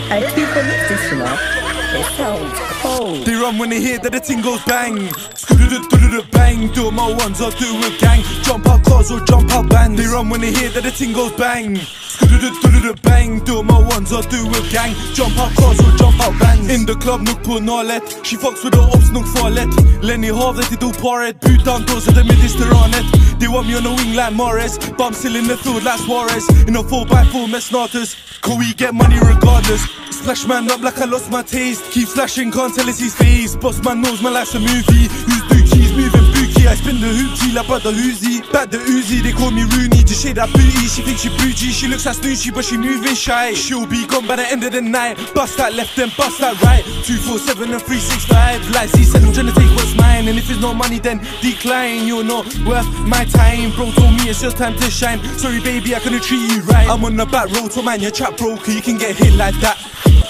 Hey, people mix this, you know. It sounds cold. They run when they hear that the ting goes bang. Bang, do my ones or do a gang. Jump out cars or jump out bands. They run when they hear that the ting goes bang. Bang, do my ones or do a gang. Jump out cars or jump out bands. In the club, nuk på nalet. She fucks with the ops, nuk farlet. Lenny havet till do paret. Utan då så det med restauranget. They want me on the wing like Morris, but I'm still in the field like Suarez. In a 4x4 med starters. Can we get money regardless? Splash man up like I lost my taste. Keep flashing, can't tell it's his face. Boss man knows my life's a movie. Who's dookies, moving bookie. I spin the hoopty like brother Uzi. Back the Uzi, they call me Rooney. Just shade that booty, she thinks she bougie. She looks like Snoochie, but she moving shy. She'll be gone by the end of the night. Bust that left and bust that right. 247 and 365. Like C7, I'm trying to take what's mine. And if it's no money, then decline. You're not worth my time. Bro told me it's just time to shine. Sorry baby, I couldn't treat you right. I'm on the back road, so man, your trap broker. You can get hit like that.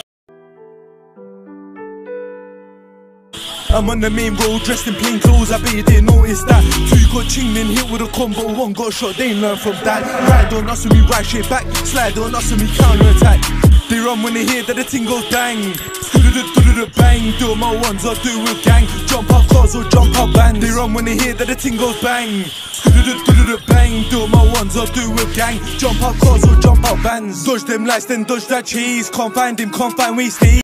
I'm on the main road, dressed in plain clothes, I bet you didn't notice that. Two got chinged and hit with a combo, one got shot, they ain't learn from that. Ride on us and me right straight back, slide on us and me counter attack. They run when they hear that the ting goes bang. Bang, do my ones or do a gang. Jump out cars or jump out bands. They run when they hear that the ting goes bang. Bang, do my ones or do a gang. Jump out cars or jump out bands. Dodge them lights, then dodge that cheese. Can't find him, can't find where he stays.